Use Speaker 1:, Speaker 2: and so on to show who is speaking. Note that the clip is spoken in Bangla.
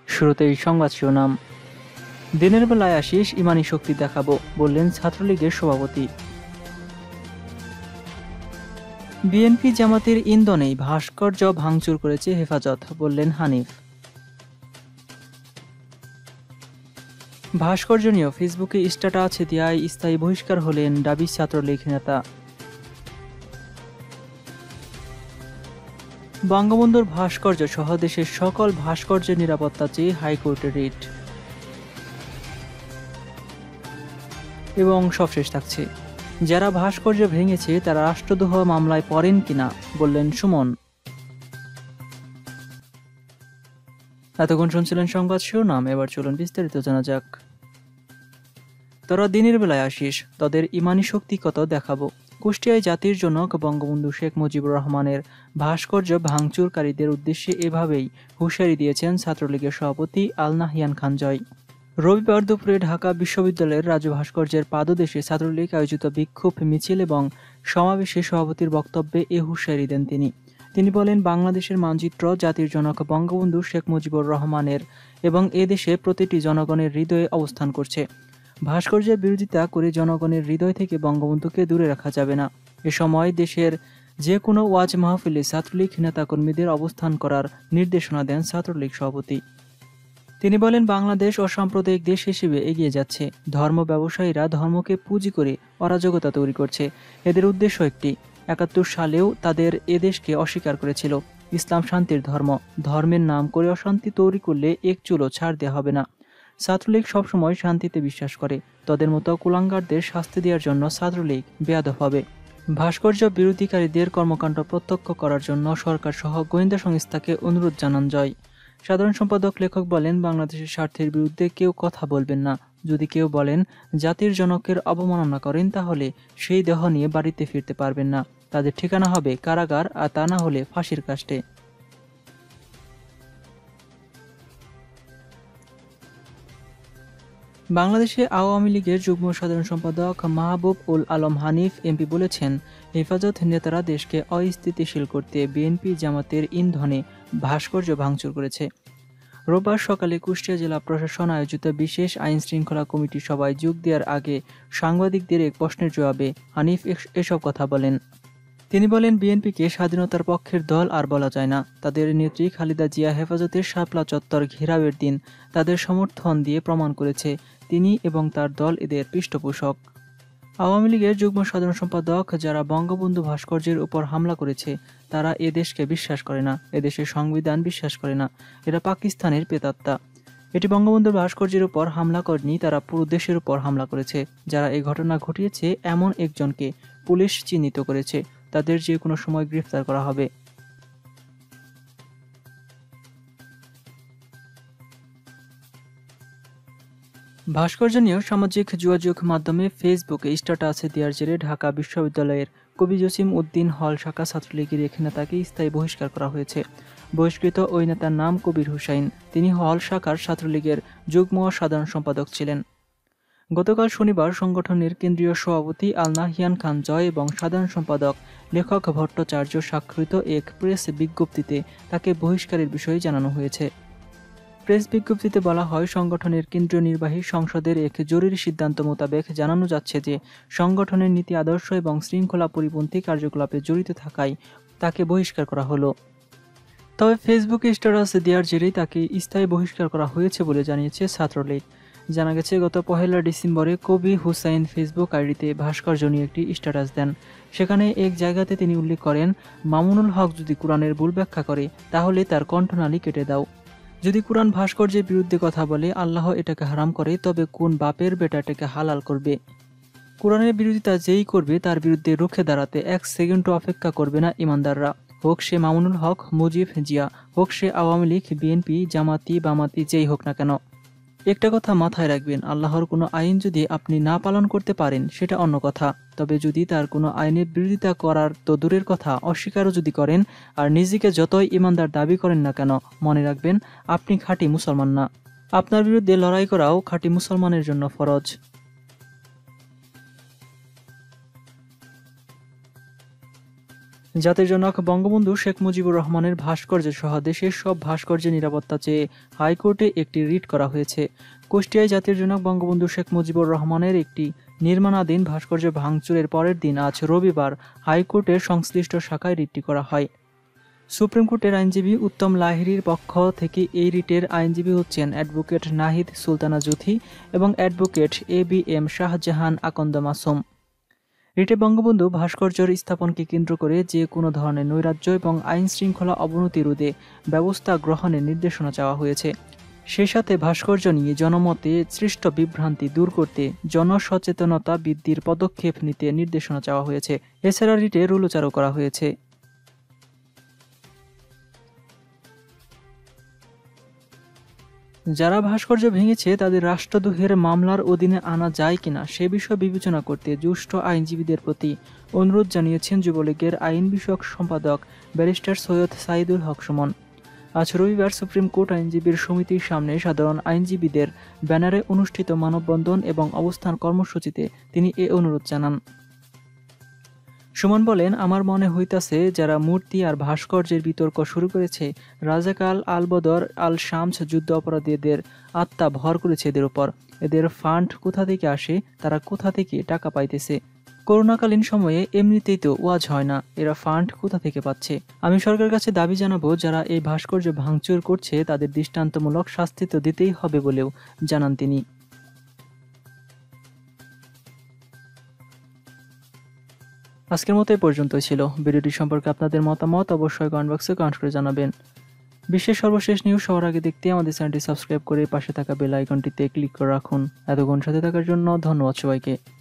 Speaker 1: শুরুতেই সংবাদ শিরোনাম। দিনের বেলায় আসিস, ইমানি শক্তি দেখাবো, বললেন ছাত্রলীগের সভাপতি। বিএনপি জামাতের ইন্ধনেই ভাস্কর্য ভাঙচুর করেছে হেফাজত, বললেন হানিফ। ভাস্কর্য নিয়ে ফেসবুকে স্ট্যাটাস দেওয়ায় স্থায়ী বহিষ্কার হলেন ডাবি ছাত্রলীগ নেতা। বঙ্গবন্ধুর ভাস্কর্য সহ দেশের সকল ভাস্কর্যের নিরাপত্তা চেয়ে হাইকোর্টে রিট। এবং সবশেষ থাকছে, যারা ভাস্কর্য ভেঙেছে তারা রাষ্ট্রদ্রোহ মামলায় পড়েন কিনা, বললেন সুমন। এতক্ষণ শুনছিলেন সংবাদ শিরোনাম, এবার চলুন বিস্তারিত জানা যাক। তোরা দিনের বেলায় আসিস, তাদের ইমানি শক্তি কত দেখাবো। কুষ্টিয়ায় জাতির জনক বঙ্গবন্ধু শেখ মুজিবুর রহমানের ভাস্কর্য ভাঙচুরকারীদের উদ্দেশ্যে এভাবেই হুঁশিয়ারি দিয়েছেন ছাত্রলীগের সভাপতি আল নাহিয়ান খান জয়। রবিবার দুপুরে ঢাকা বিশ্ববিদ্যালয়ের রাজু ভাস্কর্যের পাদদেশে ছাত্রলীগ আয়োজিত বিক্ষোভ মিছিল এবং সমাবেশে সভাপতির বক্তব্যে এ হুঁশিয়ারি দেন তিনি বলেন, বাংলাদেশের মানচিত্র জাতির জনক বঙ্গবন্ধু শেখ মুজিবুর রহমানের এবং এদেশে প্রতিটি জনগণের হৃদয়ে অবস্থান করছে। ভাস্কর্যের বিরোধিতা করে জনগণের হৃদয় থেকে বঙ্গবন্ধুকে দূরে রাখা যাবে না। এ সময় দেশের যে কোনো ওয়াজ মাহফিলে ছাত্রলীগ নেতাকর্মীদের অবস্থান করার নির্দেশনা দেন ছাত্রলীগ সভাপতি। তিনি বলেন, বাংলাদেশ অসাম্প্রদায়িক দেশ হিসেবে এগিয়ে যাচ্ছে। ধর্ম ব্যবসায়ীরা ধর্মকে পুঁজি করে অরাজকতা তৈরি করছে। এদের উদ্দেশ্য একটি, ৭১ সালেও তাদের এদেশকে অস্বীকার করেছিল। ইসলাম শান্তির ধর্ম, ধর্মের নাম করে অশান্তি তৈরি করলে এক চুলো ছাড় দেওয়া হবে না। ছাত্রলীগ সবসময় শান্তিতে বিশ্বাস করে। তাদের মতো কুলাঙ্গারদের শাস্তি দেওয়ার জন্য ছাত্রলীগ বেয়াদব হবে। ভাস্কর্য বিরোধীকারীদের কর্মকাণ্ড প্রত্যক্ষ করার জন্য সরকার সহ গোয়েন্দা সংস্থাকে অনুরোধ জানান জয়। সাধারণ সম্পাদক লেখক বলেন, বাংলাদেশের স্বার্থের বিরুদ্ধে কেউ কথা বলবেন না। যদি কেউ বলেন জাতির জনকের অবমাননা করেন, তাহলে সেই দেহ নিয়ে বাড়িতে ফিরতে পারবেন না। তাদের ঠিকানা হবে কারাগার, আর তা না হলে ফাঁসির কাষ্টে। বাংলাদেশে আওয়ামী লীগের যুগ্ম সাধারণ সম্পাদক মাহবুব উল আলম হানিফ এমপি বলেছেন, হেফাজত নেতারা দেশকে অস্থিতিশীল করতে বিএনপি জামাতের ইন্ধনে ভাস্কর্য ভাঙচুর করেছে। রোববার সকালে কুষ্টিয়া জেলা প্রশাসন আয়োজিত বিশেষ আইন শৃঙ্খলা কমিটি সভায় যোগ দেওয়ার আগে সাংবাদিকদের এক প্রশ্নের জবাবে হানিফ এসব কথা বলেন। তিনি বলেন, বিএনপিকে স্বাধীনতার পক্ষের দল আর বলা যায় না। তাদের নেত্রী খালেদা জিয়া হেফাজতের শাপলা চত্বর ঘেরাওয়ের দিন তাদের সমর্থন দিয়ে প্রমাণ করেছে তিনি এবং তার দল এদের পৃষ্ঠপোষক। আওয়ামী লীগের যুগ্ম সাধারণ সম্পাদক যারা বঙ্গবন্ধু ভাস্কর্যের উপর হামলা করেছে, তারা এ দেশকে বিশ্বাস করে না, এদেশের সংবিধান বিশ্বাস করে না। এরা পাকিস্তানের প্রেতাত্মা। এটি বঙ্গবন্ধুর ভাস্কর্যের উপর হামলা করেনি, তারা পুরো দেশের উপর হামলা করেছে। যারা এই ঘটনা ঘটিয়েছে এমন একজনকে পুলিশ চিহ্নিত করেছে, তাদের যে কোনো সময় গ্রেফতার করা হবে। ভাস্কর্য নিয়েও সামাজিক যোগাযোগ মাধ্যমে ফেসবুকে স্ট্যাটাস দেওয়ার জেরে ঢাকা বিশ্ববিদ্যালয়ের কবি জসিম উদ্দিন হল শাখা ছাত্রলীগের এক নেতাকে স্থায়ী বহিষ্কার করা হয়েছে। বহিষ্কৃত ওই নেতার নাম কবির হুসাইন। তিনি হল শাখার ছাত্রলীগের যুগ্ম সাধারণ সম্পাদক ছিলেন। গতকাল শনিবার সংগঠনের কেন্দ্রীয় সভাপতি আল নাহিয়ান খান জয় এবং সাধারণ সম্পাদক লেখক ভট্টাচার্য স্বাক্ষরিত এক প্রেস বিজ্ঞপ্তিতে তাকে বহিষ্কারের বিষয়ে জানানো হয়েছে। প্রেস বিজ্ঞপ্তিতে বলা হয়, সংগঠনের কেন্দ্রীয় নির্বাহী সংসদের এক জরুরি সিদ্ধান্ত মোতাবেক জানানো যাচ্ছে যে সংগঠনের নীতি আদর্শ এবং শৃঙ্খলা পরিপন্থী কার্যকলাপে জড়িত থাকায় তাকে বহিষ্কার করা হলো। তবে ফেসবুকে স্ট্যাটাস দেওয়ার জেরেই তাকে স্থায়ী বহিষ্কার করা হয়েছে বলে জানিয়েছে ছাত্রলীগ। জানা গেছে, গত ১ ডিসেম্বরে কবি হুসাইন ফেসবুক আইডিতে ভাস্কর্য নিয়ে একটি স্ট্যাটাস দেন। সেখানে এক জায়গাতে তিনি উল্লেখ করেন, মামুনুল হক যদি কোরআনের ভুল ব্যাখ্যা করে তাহলে তার কণ্ঠনালী কেটে দাও। যদি কোরআন ভাস্কর্যের বিরুদ্ধে কথা বলে, আল্লাহ এটাকে হারাম করে, তবে কোন বাপের বেটা এটাকে হালাল করবে? কোরআনের বিরোধিতা যেই করবে তার বিরুদ্ধে রুখে দাঁড়াতে ১ সেকেন্ডও অপেক্ষা করবে না ইমানদাররা। হোক সে মামুনুল হক, মুজিব, জিয়া, হোক সে আওয়ামী লীগ, বিএনপি, জামাতি, বামাতি, যেই হোক না কেন। একটা কথা মাথায় রাখবেন, আল্লাহর কোনো আইন যদি আপনি না পালন করতে পারেন সেটা অন্য কথা। তবে যদি তার কোনো আইনের বিরোধিতা করার তো দূরের কথা, অস্বীকারও যদি করেন আর নিজেকে যতই ইমানদার দাবি করেন না কেন, মনে রাখবেন আপনি খাঁটি মুসলমান না। আপনার বিরুদ্ধে লড়াই করাও খাঁটি মুসলমানের জন্য ফরজ। জাতির জনক বঙ্গবন্ধু শেখ মুজিবুর রহমানের ভাস্কর্য সহ দেশের সব ভাস্কর্যের নিরাপত্তা চেয়ে হাইকোর্টে একটি রিট করা হয়েছে। কুষ্টিয়ায় জাতির জনক বঙ্গবন্ধু শেখ মুজিবুর রহমানের একটি নির্মাণাধীন ভাস্কর্য ভাঙচুরের পরের দিন আজ রবিবার হাইকোর্টের সংশ্লিষ্ট শাখায় রিটটি করা হয়। সুপ্রিম কোর্টের আইনজীবী উত্তম লাহিড়ীর পক্ষ থেকে এই রিটের আইনজীবী হচ্ছেন অ্যাডভোকেট নাহিদ সুলতানা জুথি এবং অ্যাডভোকেট ABM শাহজাহান আকন্দ মাসুম। রিটে বঙ্গবন্ধু ভাস্কর্যের স্থাপনকে কেন্দ্র করে যে কোনো ধরনের নৈরাজ্য এবং আইন শৃঙ্খলা অবনতি রোধে ব্যবস্থা গ্রহণের নির্দেশনা চাওয়া হয়েছে। সেই সাথে ভাস্কর্য নিয়ে জনমতে সৃষ্ট বিভ্রান্তি দূর করতে জনসচেতনতা বৃদ্ধির পদক্ষেপ নিতে নির্দেশনা চাওয়া হয়েছে। এছাড়া রিটে রুলচারও করা হয়েছে। যারা ভাস্কর্য ভেঙেছে তাদের রাষ্ট্রদ্রোহের মামলার অধীনে আনা যায় কিনা সে বিষয়ে বিবেচনা করতে জ্যেষ্ঠ আইনজীবীদের প্রতি অনুরোধ জানিয়েছেন যুবলীগের আইন বিষয়ক সম্পাদক ব্যারিস্টার সৈয়দ সাইদুল হক সুমন। আজ রবিবার সুপ্রিম কোর্ট আইনজীবীর সমিতির সামনে সাধারণ আইনজীবীদের ব্যানারে অনুষ্ঠিত মানববন্ধন এবং অবস্থান কর্মসূচিতে তিনি এ অনুরোধ জানান। সুমন বলেন, আমার মনে হইতাছে যারা মূর্তি আর ভাস্কর্যের বিতর্ক শুরু করেছে রাজাকাল আল বদর আল শামস যুদ্ধ অপরাধীদের আত্মা ভর করেছে এদের উপর। এদের ফান্ড কোথা থেকে আসে, তারা কোথা থেকে টাকা পাইতেছে? করোনাকালীন সময়ে এমনিতেই তো ওয়াজ হয় না, এরা ফান্ড কোথা থেকে পাচ্ছে? আমি সরকারের কাছে দাবি জানাবো যারা এই ভাস্কর্য ভাঙচুর করছে তাদের দৃষ্টান্তমূলক শাস্তি তো দিতেই হবে বলেও জানান তিনি। আজকের মতো এই পর্যন্তই ছিল। ভিডিওটি সম্পর্কে আপনাদের মতামত অবশ্যই কমেন্ট বক্সে কমেন্ট করে জানাবেন। বিশ্বের সর্বশেষ নিউজ সবার আগে দেখতে আমাদের চ্যানেলটি সাবস্ক্রাইব করে পাশে থাকা বেল আইকনটিতে ক্লিক করে রাখুন। এতক্ষণ সাথে থাকার জন্য ধন্যবাদ সবাইকে।